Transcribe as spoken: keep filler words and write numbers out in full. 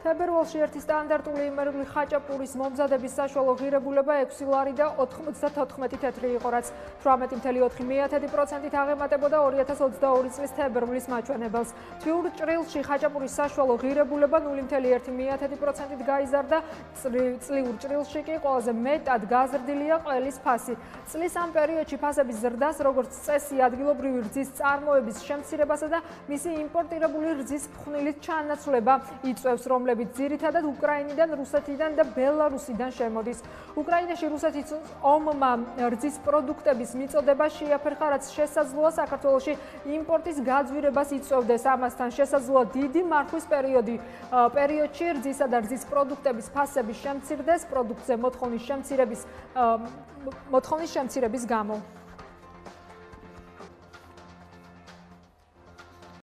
თებერვალში ერთი სტანდარტული იმერული ხაჭაპურის მომზადების საშუალო ღირებულება ექვსი ლარი და ოცდათოთხმეტი თეთრი იყო, რაც თვრამეტი ფاصლე ოთხი პროცენტით აღემატებოდა ორი ათას ოცდაორი წლის თებერვლის მაჩვენებელს. თვიურ ჭრილში ხაჭაპურის საშუალო ღირებულება ნული ფاصლე ერთი პროცენტით გაიზარდა, წლიურ ჭრილში კი ყველაზე მეტად გაზრდილია ყველის ფასი. წლის ამ პერიოდში ფასების ზრდას, როგორც წესი, ადგილობრივი რძის წარმოების შემცირებასა და მისი იმპორტირებული რძის ფხვნილით ჩანაცვლება იწვევს, რომლებიც ძირითადად უკრაინიდან, რუსეთიდან და ბელარუსიდან შემოდის. უკრაინაში რუსეთის ომმა რძის პროდუქტების მიწოდება შეაფერხა, რაც შესაძლოა საქართველოში იმპორტის გაძვირებას იწვევდეს. ამასთან შესაძლოა დიდი მარხვის პერიოდი პერიოდში რძისა და რძის პროდუქტების ფასების შემცირდეს პროდუქტზე მოთხოვნის შემცირების მოთხოვნის შემცირების გამო.